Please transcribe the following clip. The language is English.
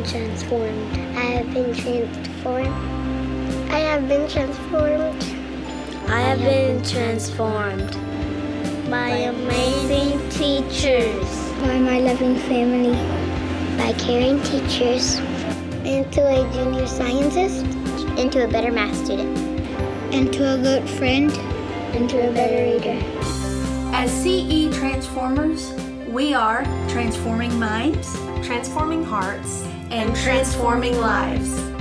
transformed. I have been transformed. I have been transformed. I have been transformed by amazing teachers, by my loving family, by caring teachers, into a junior scientist, into a better math student, into a good friend, into a better reader. As CE Transformers, we are transforming minds, transforming hearts, and transforming lives.